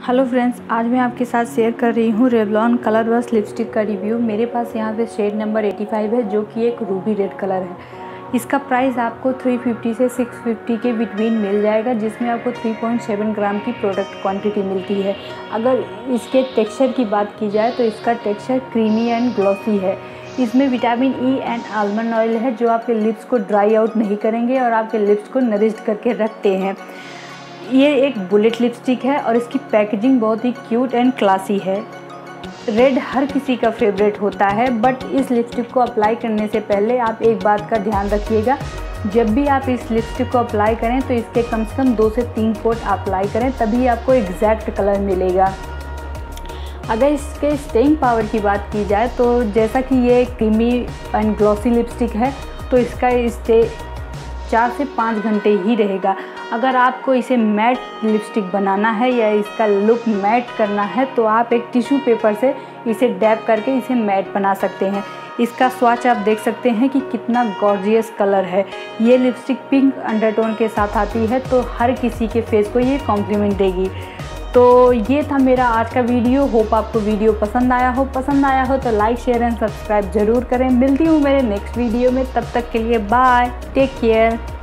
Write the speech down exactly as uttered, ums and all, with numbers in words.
Hello friends, आज मैं आपके साथ शेयर कर रही हूँ रेवलॉन कलर बस लिपस्टिक का रिव्यू। मेरे पास यहाँ पे शेड नंबर पचासी है जो कि एक रूबी रेड कलर है। इसका प्राइस आपको तीन सौ पचास से छह सौ पचास के बिटवीन मिल जाएगा, जिसमें आपको तीन पॉइंट सात ग्राम की प्रोडक्ट क्वांटिटी मिलती है। अगर इसके टेक्सचर की बात की जाए तो इसका टेक्सचर क्रीमी एंड ग्लॉसी है। इसमें vitamin E and almond oil है जो आपके लिप्स को ड्राई आउट नहीं करेंगे और आपके लिप्स को नरिश्ड करके रखते हैं। ये एक बुलेट लिपस्टिक है और इसकी पैकेजिंग बहुत ही क्यूट एंड क्लासी है। रेड हर किसी का फेवरेट होता है, बट इस लिपस्टिक को अप्लाई करने से पहले आप एक बात का ध्यान रखिएगा। जब भी आप इस लिपस्टिक को अप्लाई करें तो इसके कम से कम दो से तीन कोट अप्लाई करें, तभी आपको एग्जैक्ट कलर मिलेगा। अगर इसके स्टेइंग पावर की बात की जाए तो जैसा कि ये क्रीमी एंड ग्लॉसी लिपस्टिक है तो इसका स्टे चार से पाँच घंटे ही रहेगा। अगर आपको इसे मैट लिपस्टिक बनाना है या इसका लुक मैट करना है तो आप एक टिश्यू पेपर से इसे डैप करके इसे मैट बना सकते हैं। इसका स्वॉच आप देख सकते हैं कि कितना गॉर्जियस कलर है। ये लिपस्टिक पिंक अंडरटोन के साथ आती है तो हर किसी के फेस को ये कॉम्प्लीमेंट देगी। तो ये था मेरा आज का वीडियो। होप आपको वीडियो पसंद आया हो पसंद आया हो तो लाइक शेयर एंड सब्सक्राइब जरूर करें। मिलती हूँ मेरे नेक्स्ट वीडियो में, तब तक के लिए बाय, टेक केयर।